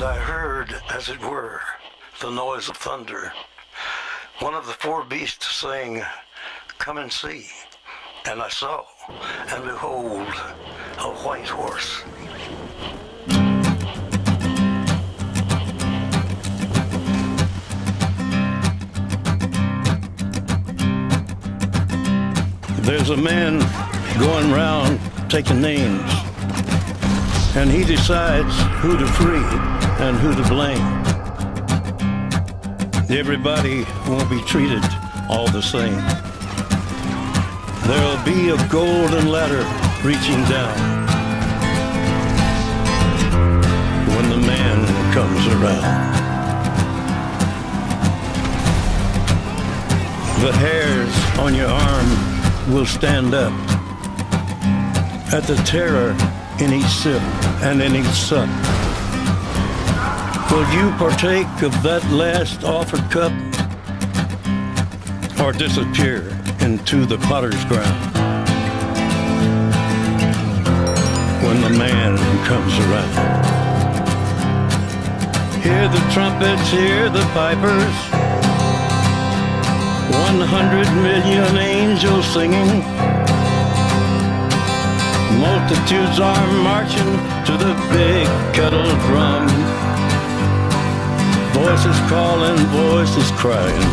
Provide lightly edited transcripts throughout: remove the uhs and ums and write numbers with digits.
I heard, as it were, the noise of thunder. One of the four beasts saying, "Come and see." And I saw, and behold, a white horse. There's a man going round taking names, and he decides who to free and who to blame. Everybody won't be treated all the same. There'll be a golden ladder reaching down when the man comes around. The hairs on your arm will stand up at the terror in each sip and in each sup. Will you partake of that last offered cup, or disappear into the potter's ground when the man comes around? Hear the trumpets, hear the pipers, 100 million angels singing. Multitudes are marching to the big kettle drum. Voices calling, voices crying.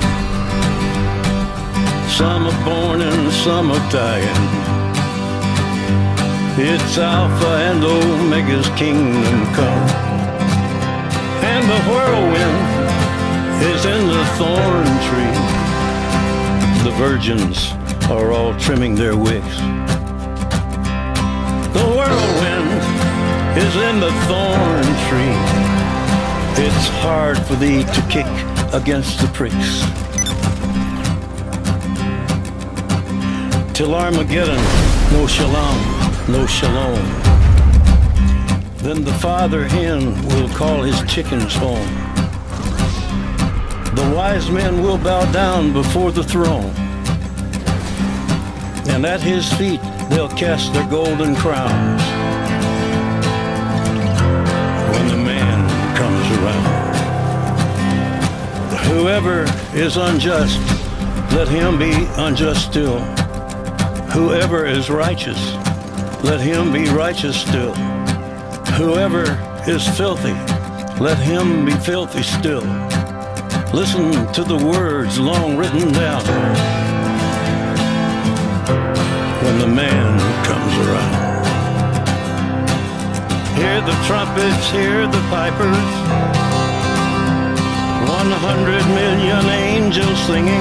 Some are born and some are dying. It's Alpha and Omega's kingdom come. And the whirlwind is in the thorn tree. The virgins are all trimming their wicks. The whirlwind is in the thorn tree. It's hard for thee to kick against the pricks. Till Armageddon, no shalom, no shalom. Then the father hen will call his chickens home. The wise men will bow down before the throne, and at his feet they'll cast their golden crowns when the man comes around. Whoever is unjust, let him be unjust still. Whoever is righteous, let him be righteous still. Whoever is filthy, let him be filthy still. Listen to the words long written down when the man comes around. Hear the trumpets, hear the pipers, 100 million angels singing.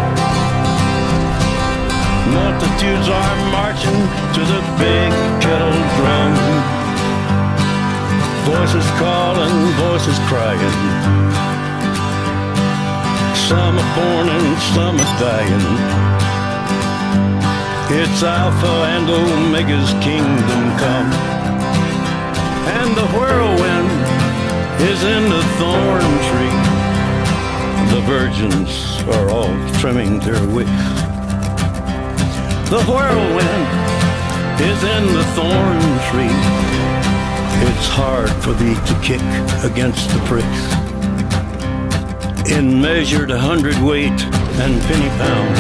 Multitudes are marching to the big kettle drum. Voices calling, voices crying. Some are born and some are dying. It's Alpha and Omega's kingdom come. And the whirlwind is in the thorn tree. The virgins are all trimming their wicks. The whirlwind is in the thorn tree. It's hard for thee to kick against the pricks. In measured 100-weight and penny pound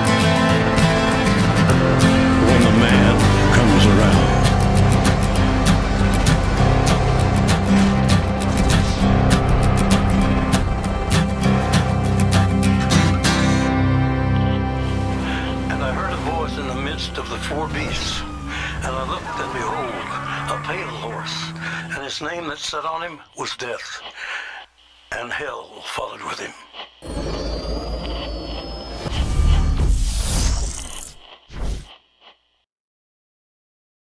when the man comes around. And I heard a voice in the midst of the four beasts, and I looked, and behold, a pale horse, and his name that sat on him was Death, and hell followed with him.